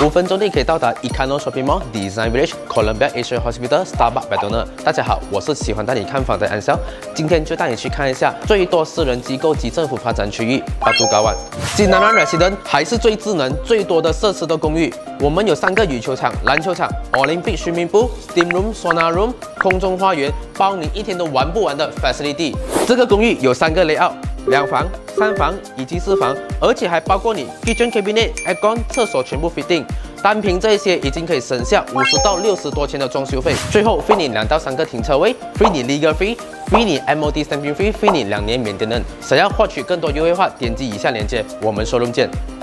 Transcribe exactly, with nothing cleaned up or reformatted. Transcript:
分钟内可以到达 Icano Shopping Mall、Design Village、Columbia Asia Hospital、Starbucks McDonald。大家好，我是喜欢带你看房的安潇，今天就带你去看一下最多私人机构及政府发展区域巴都高湾。新南湾 Resident 还是最智能、最多的设施的公寓。我们有三个羽球场、篮球场、Olympic Swimming Pool、Steam Room、Sauna Room、空中花园，包你一天都玩不完的 facility。这个公寓有三个 layout。 两房、三房以及四房，而且还包括你 kitchen cabinet、aircon、厕所全部 fitting。单凭这些已经可以省下五十到六十多千的装修费。最后 free 你两到三个停车位 ，free 你 legal fee，free 你 M O T stamping fee，free 你两年免电能。想要获取更多优惠话，点击以下链接，我们 showroom见。